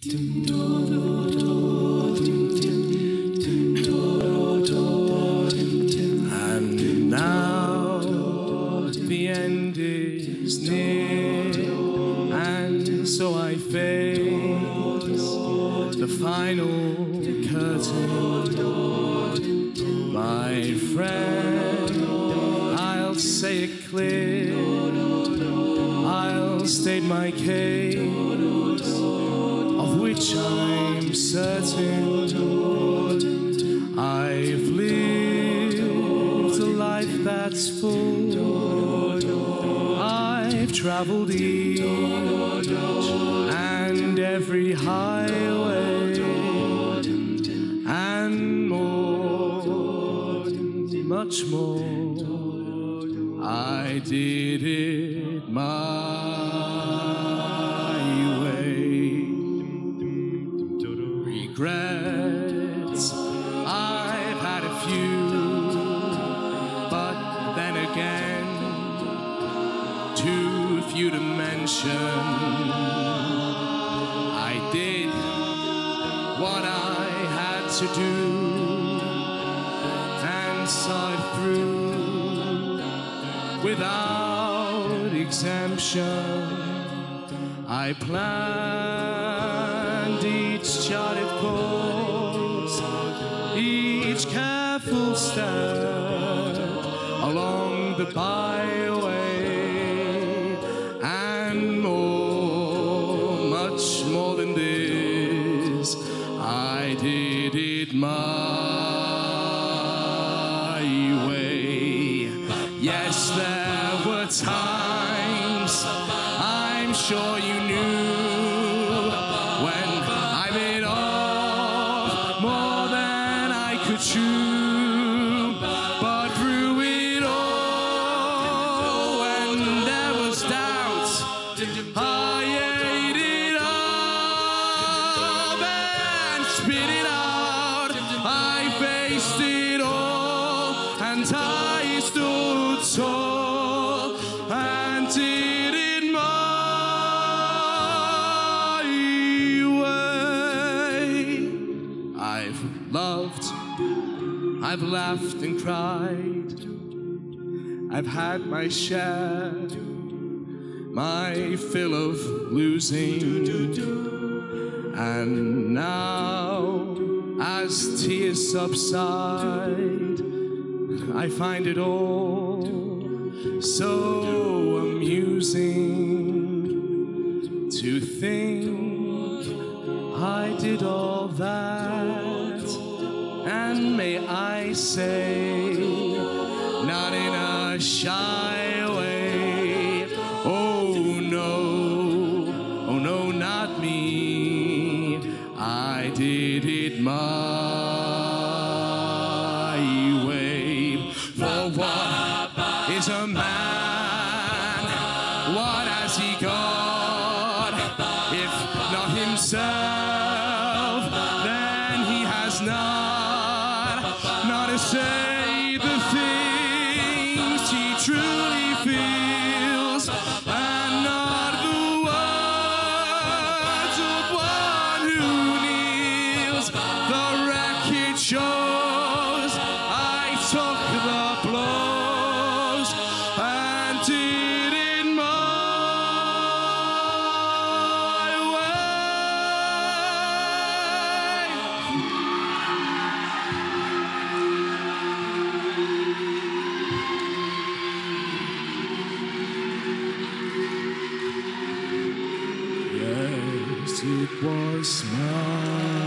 And now the end is near, and so I face the final curtain. My friend, I'll say it clear, I'll state my case, of which I'm certain. I've lived a life that's full, I've traveled each and every highway, and more, much more. I did it my way. Regrets, I've had a few, but then again, too few to mention. I did what I had to do and saw it through without exemption. I planned each charted course, each careful step along the byway, and more, much more than this, I did it my way. Yes, there were times, I'm sure you knew, when I bit off more than I could chew. But through it all, when there was doubt, I ate it up and spit it out. I faced it all, and I stood tall and did it my way. I've loved, I've laughed and cried, I've had my share, my fill of losing, and now as tears subside, I find it all so amusing to think I did all that, and may I say, not in a shy way, oh no, not me, I did it my way. For what is a man? What has he got? If not himself, then he has not to say the things he truly feels, and not the words of one who kneels. The wreckage shows I took the blows and did it my way. Yes, it was mine.